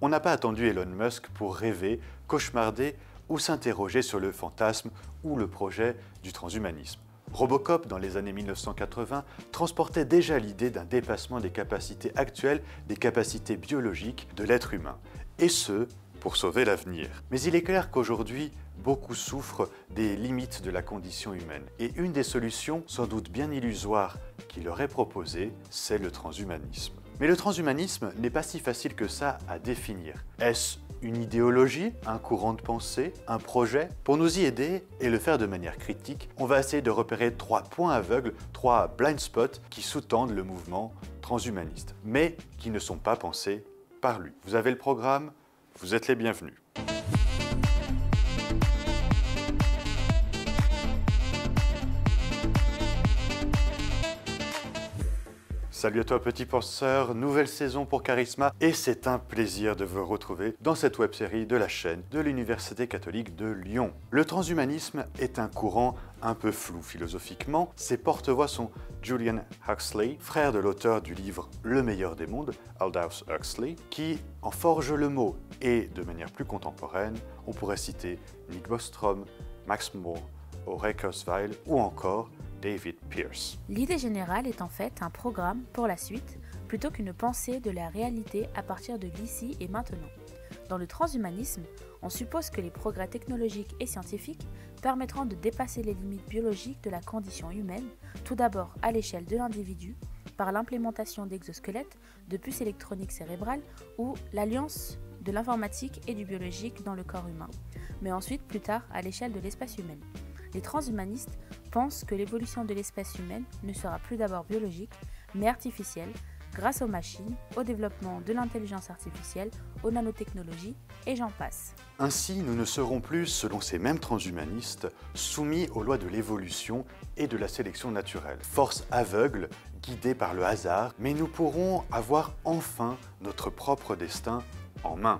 On n'a pas attendu Elon Musk pour rêver, cauchemarder ou s'interroger sur le fantasme ou le projet du transhumanisme. Robocop, dans les années 1980, transportait déjà l'idée d'un dépassement des capacités actuelles, des capacités biologiques de l'être humain, et ce, pour sauver l'avenir. Mais il est clair qu'aujourd'hui, beaucoup souffrent des limites de la condition humaine. Et une des solutions, sans doute bien illusoire, qu'il leur est proposée, c'est le transhumanisme. Mais le transhumanisme n'est pas si facile que ça à définir. Est-ce une idéologie, un courant de pensée, un projet? Pour nous y aider et le faire de manière critique, on va essayer de repérer 3 points aveugles, 3 blind spots qui sous-tendent le mouvement transhumaniste, mais qui ne sont pas pensés par lui. Vous avez le programme, vous êtes les bienvenus. Salut à toi petit penseur, nouvelle saison pour Charisma et c'est un plaisir de vous retrouver dans cette web-série de la chaîne de l'Université catholique de Lyon. Le transhumanisme est un courant un peu flou philosophiquement. Ses porte-voix sont Julian Huxley, frère de l'auteur du livre Le meilleur des mondes, Aldous Huxley, qui en forge le mot, et de manière plus contemporaine, on pourrait citer Nick Bostrom, Max More, Ray Kurzweil ou encore David Pearce. L'idée générale est en fait un programme pour la suite, plutôt qu'une pensée de la réalité à partir de l'ici et maintenant. Dans le transhumanisme, on suppose que les progrès technologiques et scientifiques permettront de dépasser les limites biologiques de la condition humaine, tout d'abord à l'échelle de l'individu, par l'implémentation d'exosquelettes, de puces électroniques cérébrales ou l'alliance de l'informatique et du biologique dans le corps humain, mais ensuite plus tard à l'échelle de l'espèce humaine. Les transhumanistes pensent que l'évolution de l'espèce humaine ne sera plus d'abord biologique, mais artificielle, grâce aux machines, au développement de l'intelligence artificielle, aux nanotechnologies, et j'en passe. Ainsi, nous ne serons plus, selon ces mêmes transhumanistes, soumis aux lois de l'évolution et de la sélection naturelle. Force aveugle, guidée par le hasard, mais nous pourrons avoir enfin notre propre destin en main.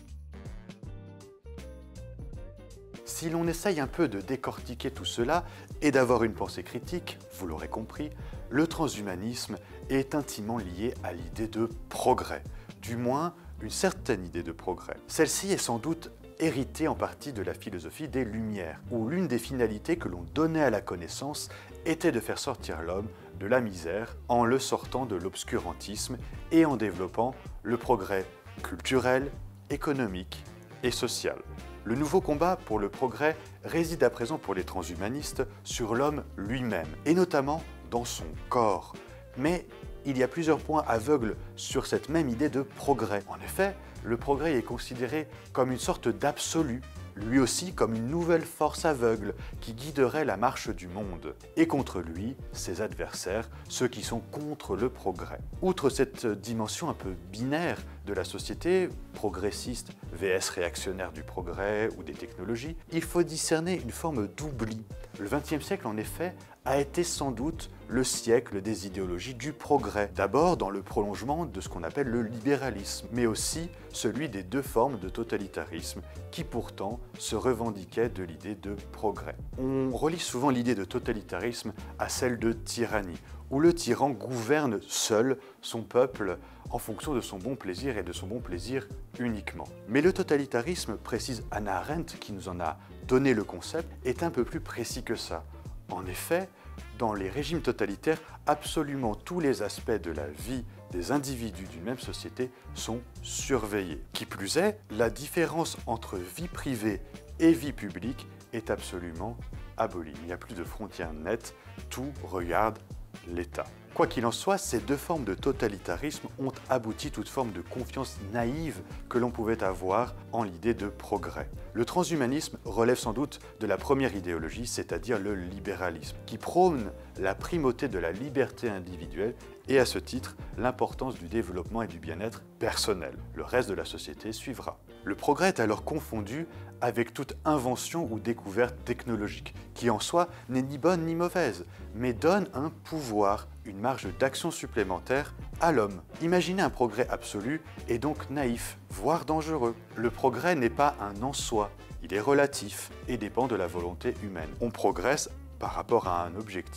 Si l'on essaye un peu de décortiquer tout cela et d'avoir une pensée critique, vous l'aurez compris, le transhumanisme est intimement lié à l'idée de progrès, du moins une certaine idée de progrès. Celle-ci est sans doute héritée en partie de la philosophie des Lumières, où l'une des finalités que l'on donnait à la connaissance était de faire sortir l'homme de la misère en le sortant de l'obscurantisme et en développant le progrès culturel, économique et social. Le nouveau combat pour le progrès réside à présent pour les transhumanistes sur l'homme lui-même, et notamment dans son corps. Mais il y a plusieurs points aveugles sur cette même idée de progrès. En effet, le progrès est considéré comme une sorte d'absolu, lui aussi comme une nouvelle force aveugle qui guiderait la marche du monde. Et contre lui, ses adversaires, ceux qui sont contre le progrès. Outre cette dimension un peu binaire de la société, progressiste vs réactionnaire du progrès ou des technologies, il faut discerner une forme d'oubli. Le XXe siècle, en effet, a été sans doute le siècle des idéologies du progrès. D'abord dans le prolongement de ce qu'on appelle le libéralisme, mais aussi celui des 2 formes de totalitarisme qui pourtant se revendiquaient de l'idée de progrès. On relie souvent l'idée de totalitarisme à celle de tyrannie, où le tyran gouverne seul son peuple en fonction de son bon plaisir et de son bon plaisir uniquement. Mais le totalitarisme, précise Hannah Arendt qui nous en a donné le concept, est un peu plus précis que ça. En effet, dans les régimes totalitaires, absolument tous les aspects de la vie des individus d'une même société sont surveillés. Qui plus est, la différence entre vie privée et vie publique est absolument abolie. Il n'y a plus de frontières nettes, tout regarde l'État. Quoi qu'il en soit, ces 2 formes de totalitarisme ont abouti toute forme de confiance naïve que l'on pouvait avoir en l'idée de progrès. Le transhumanisme relève sans doute de la première idéologie, c'est-à-dire le libéralisme, qui prône la primauté de la liberté individuelle et à ce titre l'importance du développement et du bien-être personnel. Le reste de la société suivra. Le progrès est alors confondu avec toute invention ou découverte technologique, qui en soi n'est ni bonne ni mauvaise, mais donne un pouvoir, une marge d'action supplémentaire à l'homme. Imaginer un progrès absolu est donc naïf, voire dangereux. Le progrès n'est pas un en soi, il est relatif et dépend de la volonté humaine. On progresse par rapport à un objectif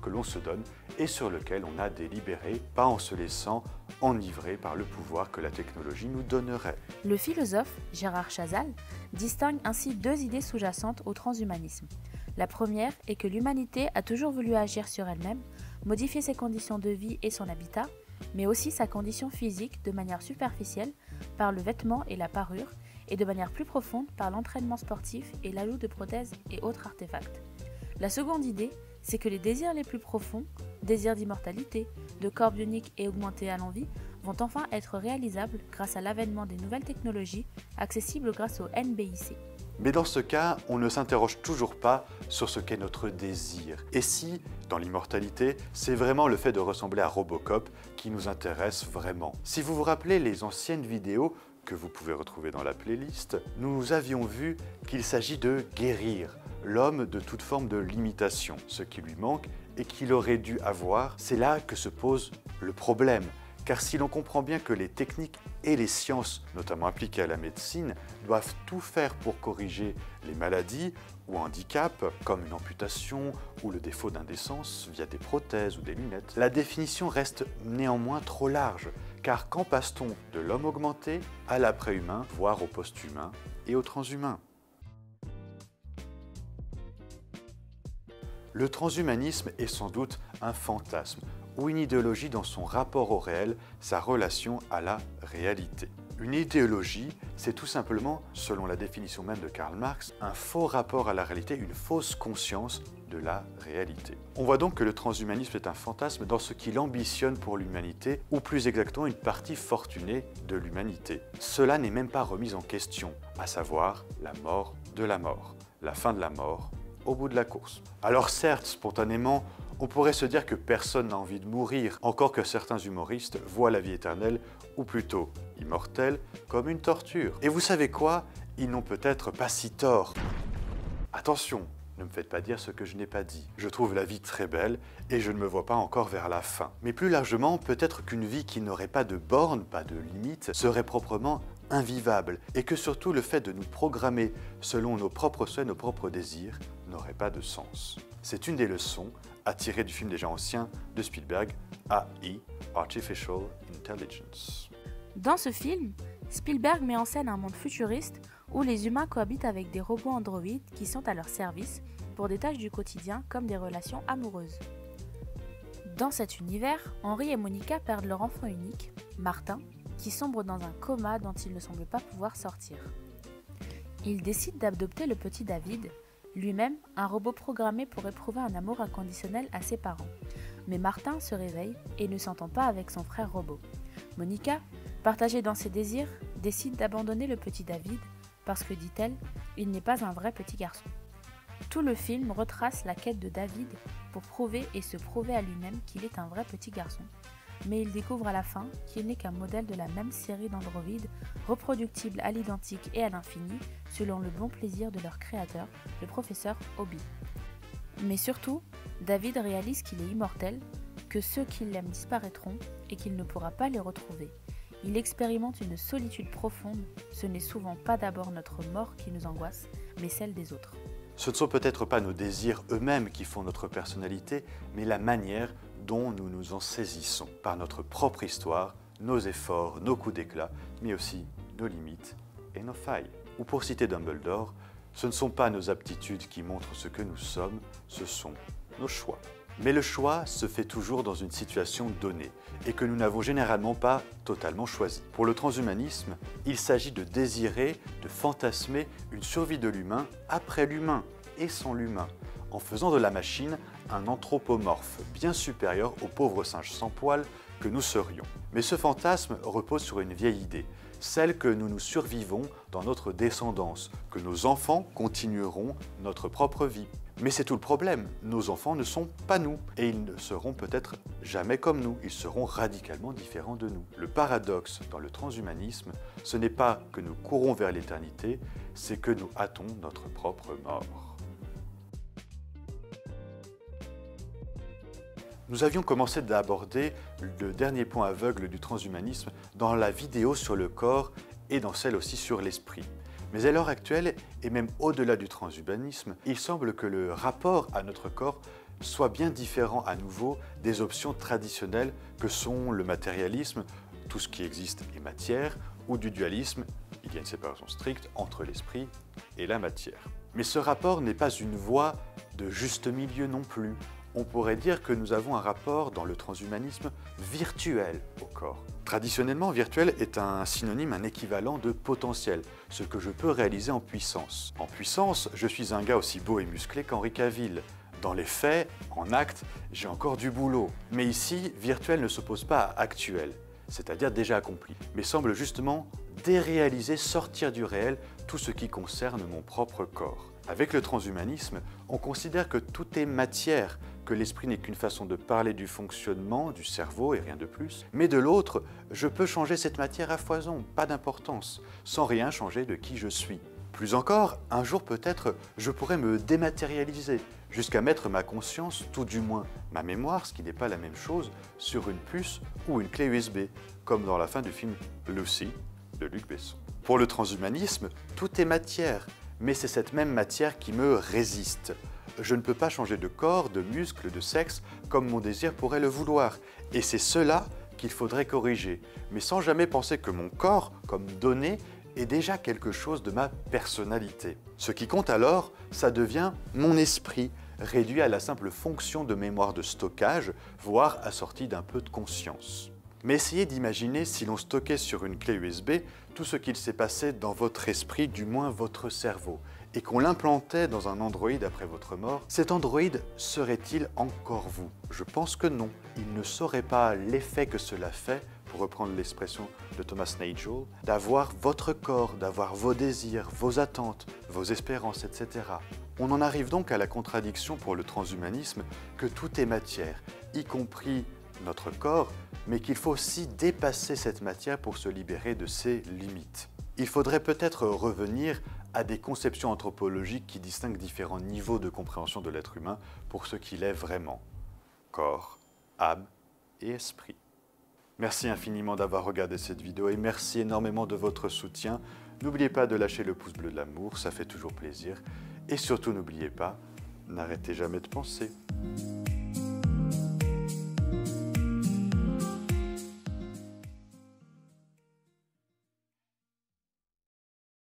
que l'on se donne et sur lequel on a délibéré, pas en se laissant enivrer par le pouvoir que la technologie nous donnerait. Le philosophe Gérard Chazal distingue ainsi deux idées sous-jacentes au transhumanisme. La première est que l'humanité a toujours voulu agir sur elle-même, modifier ses conditions de vie et son habitat, mais aussi sa condition physique de manière superficielle par le vêtement et la parure, et de manière plus profonde par l'entraînement sportif et l'ajout de prothèses et autres artefacts. La seconde idée, c'est que les désirs les plus profonds, désirs d'immortalité, de corps bioniques et augmentés à l'envie, vont enfin être réalisables grâce à l'avènement des nouvelles technologies accessibles grâce au NBIC. Mais dans ce cas, on ne s'interroge toujours pas sur ce qu'est notre désir. Et si, dans l'immortalité, c'est vraiment le fait de ressembler à Robocop qui nous intéresse vraiment. Si vous vous rappelez les anciennes vidéos que vous pouvez retrouver dans la playlist, nous avions vu qu'il s'agit de guérir l'homme de toute forme de limitation, ce qui lui manque et qu'il aurait dû avoir. C'est là que se pose le problème. Car si l'on comprend bien que les techniques et les sciences, notamment appliquées à la médecine, doivent tout faire pour corriger les maladies ou handicaps, comme une amputation ou le défaut d'indécence via des prothèses ou des lunettes, la définition reste néanmoins trop large. Car quand passe-t-on de l'homme augmenté à l'après-humain, voire au post-humain et au transhumain? Le transhumanisme est sans doute un fantasme ou une idéologie dans son rapport au réel, sa relation à la réalité. Une idéologie, c'est tout simplement, selon la définition même de Karl Marx, un faux rapport à la réalité, une fausse conscience de la réalité. On voit donc que le transhumanisme est un fantasme dans ce qu'il ambitionne pour l'humanité, ou plus exactement une partie fortunée de l'humanité. Cela n'est même pas remis en question, à savoir la mort de la mort, la fin de la mort au bout de la course. Alors certes, spontanément, on pourrait se dire que personne n'a envie de mourir, encore que certains humoristes voient la vie éternelle, ou plutôt immortelle, comme une torture. Et vous savez quoi? Ils n'ont peut-être pas si tort. Attention, ne me faites pas dire ce que je n'ai pas dit. Je trouve la vie très belle et je ne me vois pas encore vers la fin. Mais plus largement, peut-être qu'une vie qui n'aurait pas de bornes, pas de limites, serait proprement invivable et que surtout le fait de nous programmer selon nos propres souhaits, nos propres désirs, n'aurait pas de sens. C'est une des leçons à tirer du film déjà ancien de Spielberg, AI, Artificial Intelligence. Dans ce film, Spielberg met en scène un monde futuriste où les humains cohabitent avec des robots androïdes qui sont à leur service pour des tâches du quotidien comme des relations amoureuses. Dans cet univers, Henri et Monica perdent leur enfant unique, Martin, qui sombre dans un coma dont il ne semble pas pouvoir sortir. Ils décident d'adopter le petit David, lui-même un robot programmé pour éprouver un amour inconditionnel à ses parents. Mais Martin se réveille et ne s'entend pas avec son frère robot. Monica, partagée dans ses désirs, décide d'abandonner le petit David parce que, dit-elle, il n'est pas un vrai petit garçon. Tout le film retrace la quête de David pour prouver et se prouver à lui-même qu'il est un vrai petit garçon. Mais il découvre à la fin qu'il n'est qu'un modèle de la même série d'androïdes, reproductibles à l'identique et à l'infini, selon le bon plaisir de leur créateur, le professeur Obi. Mais surtout, David réalise qu'il est immortel, que ceux qui l'aiment disparaîtront et qu'il ne pourra pas les retrouver. Il expérimente une solitude profonde, ce n'est souvent pas d'abord notre mort qui nous angoisse, mais celle des autres. Ce ne sont peut-être pas nos désirs eux-mêmes qui font notre personnalité, mais la manière dont nous nous en saisissons, par notre propre histoire, nos efforts, nos coups d'éclat, mais aussi nos limites et nos failles. Ou pour citer Dumbledore, ce ne sont pas nos aptitudes qui montrent ce que nous sommes, ce sont nos choix. Mais le choix se fait toujours dans une situation donnée et que nous n'avons généralement pas totalement choisi. Pour le transhumanisme, il s'agit de désirer, de fantasmer une survie de l'humain après l'humain et sans l'humain, en faisant de la machine un anthropomorphe bien supérieur aux pauvres singes sans poils que nous serions. Mais ce fantasme repose sur une vieille idée, celle que nous nous survivons dans notre descendance, que nos enfants continueront notre propre vie. Mais c'est tout le problème, nos enfants ne sont pas nous, et ils ne seront peut-être jamais comme nous, ils seront radicalement différents de nous. Le paradoxe dans le transhumanisme, ce n'est pas que nous courons vers l'éternité, c'est que nous hâtons notre propre mort. Nous avions commencé d'aborder le dernier point aveugle du transhumanisme dans la vidéo sur le corps et dans celle aussi sur l'esprit. Mais à l'heure actuelle, et même au-delà du transhumanisme, il semble que le rapport à notre corps soit bien différent à nouveau des options traditionnelles que sont le matérialisme, tout ce qui existe est matière, ou du dualisme, il y a une séparation stricte entre l'esprit et la matière. Mais ce rapport n'est pas une voie de juste milieu non plus. On pourrait dire que nous avons un rapport dans le transhumanisme virtuel au corps. Traditionnellement, virtuel est un synonyme, un équivalent de potentiel, ce que je peux réaliser en puissance. En puissance, je suis un gars aussi beau et musclé qu'Henri Cavill. Dans les faits, en acte, j'ai encore du boulot. Mais ici, virtuel ne s'oppose pas à actuel, c'est-à-dire déjà accompli, mais semble justement déréaliser, sortir du réel tout ce qui concerne mon propre corps. Avec le transhumanisme, on considère que tout est matière, que l'esprit n'est qu'une façon de parler du fonctionnement du cerveau et rien de plus. Mais de l'autre, je peux changer cette matière à foison, pas d'importance, sans rien changer de qui je suis. Plus encore, un jour peut-être, je pourrais me dématérialiser, jusqu'à mettre ma conscience, tout du moins ma mémoire, ce qui n'est pas la même chose, sur une puce ou une clé USB, comme dans la fin du film Lucy de Luc Besson. Pour le transhumanisme, tout est matière, mais c'est cette même matière qui me résiste. Je ne peux pas changer de corps, de muscles, de sexe, comme mon désir pourrait le vouloir. Et c'est cela qu'il faudrait corriger, mais sans jamais penser que mon corps, comme donnée, est déjà quelque chose de ma personnalité. Ce qui compte alors, ça devient mon esprit, réduit à la simple fonction de mémoire de stockage, voire assorti d'un peu de conscience. Mais essayez d'imaginer si l'on stockait sur une clé USB tout ce qu'il s'est passé dans votre esprit, du moins votre cerveau, et qu'on l'implantait dans un Android après votre mort, cet Android serait-il encore vous? Je pense que non. Il ne saurait pas l'effet que cela fait, pour reprendre l'expression de Thomas Nagel, d'avoir votre corps, d'avoir vos désirs, vos attentes, vos espérances, etc. On en arrive donc à la contradiction pour le transhumanisme que tout est matière, y compris notre corps, mais qu'il faut aussi dépasser cette matière pour se libérer de ses limites. Il faudrait peut-être revenir à des conceptions anthropologiques qui distinguent différents niveaux de compréhension de l'être humain pour ce qu'il est vraiment. Corps, âme et esprit. Merci infiniment d'avoir regardé cette vidéo et merci énormément de votre soutien. N'oubliez pas de lâcher le pouce bleu de l'amour, ça fait toujours plaisir. Et surtout n'oubliez pas, n'arrêtez jamais de penser.